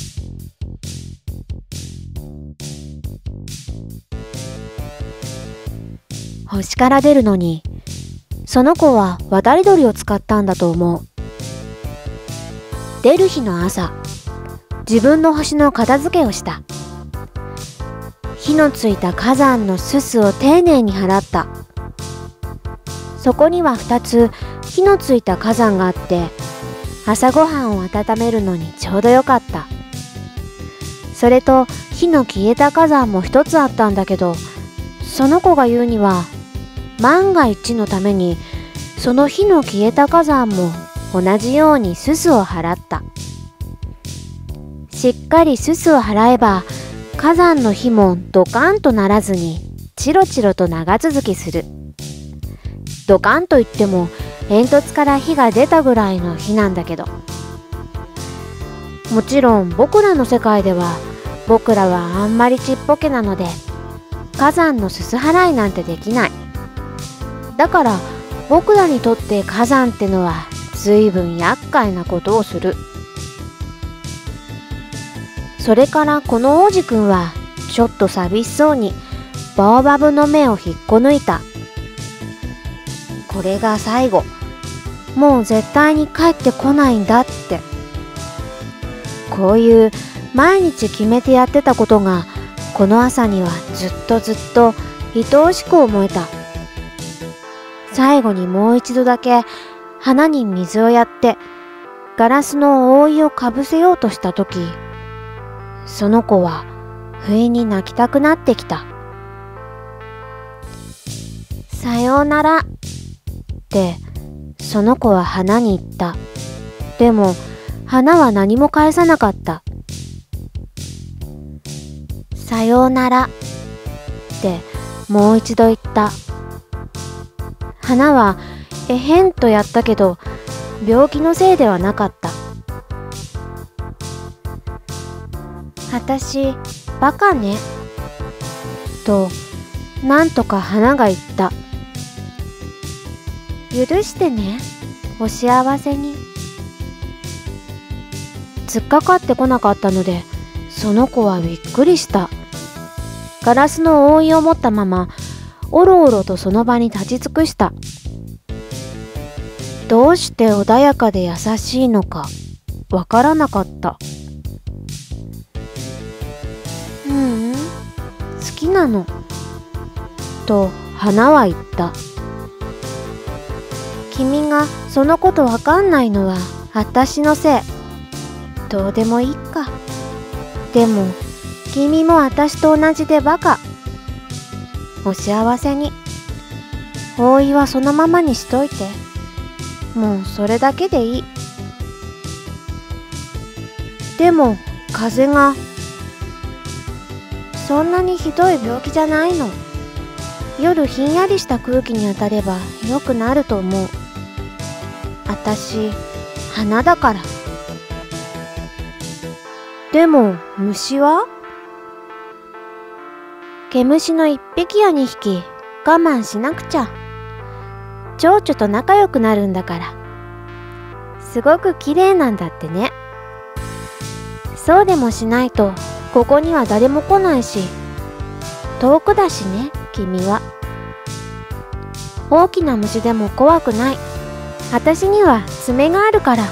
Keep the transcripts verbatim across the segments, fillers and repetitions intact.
星から出るのに、その子は渡り鳥を使ったんだと思う。出る日の朝、自分の星の片付けをした。火のついた火山のすすを丁寧に払った。そこには二つ火のついた火山があって、朝ごはんを温めるのにちょうどよかった。それと火の消えた火山も一つあったんだけど、その子が言うには、万が一のためにその火の消えた火山も同じようにすすを払った。しっかりすすを払えば火山の火もドカンとならずにチロチロと長続きする。ドカンといっても煙突から火が出たぐらいの火なんだけど、もちろん僕らの世界では僕らはあんまりちっぽけなので火山のすす払いなんてできない。だから僕らにとって火山ってのはずいぶん厄介なことをする。それからこの王子くんはちょっと寂しそうにバオバブの芽を引っこ抜いた。これが最後、もう絶対に帰ってこないんだって。こういう毎日決めてやってたことがこの朝にはずっとずっと愛おしく思えた。最後にもう一度だけ花に水をやってガラスの覆いをかぶせようとしたとき、その子は不意に泣きたくなってきた。さようならってその子は花に言った。でも花は何も返さなかった。さようならってもう一度言った。花はえへんとやったけど病気のせいではなかった。あたしバカねとなんとか花が言った。許してね、お幸せに。突っかかってこなかったのでその子はびっくりした。ガラスの覆いを持ったままおろおろとその場に立ち尽くした。どうして穏やかで優しいのかわからなかった。ううん、好きなのと花は言った。君がそのことわかんないのはあたしのせい。どうでもいいか。でも君もあたしと同じでバカ。お幸せに。覆いはそのままにしといて。もうそれだけでいい。でも風邪が。そんなにひどい病気じゃないの。夜ひんやりした空気に当たればよくなると思う。あたし花だから。でも虫は？毛虫の一匹や二匹我慢しなくちゃ。蝶々と仲良くなるんだから。すごく綺麗なんだってね。そうでもしないとここには誰も来ないし、遠くだしね、君は。大きな虫でも怖くない。あたしには爪があるから。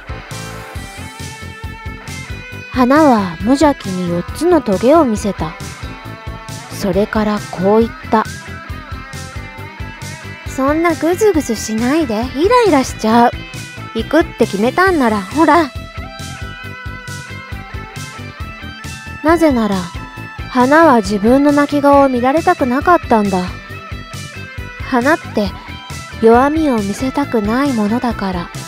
花は無邪気に四つのトゲを見せた。それからこう言った。そんなぐずぐずしないで、イライラしちゃう。行くって決めたんならほら。なぜなら花は自分の泣き顔を見られたくなかったんだ。花って弱みを見せたくないものだから。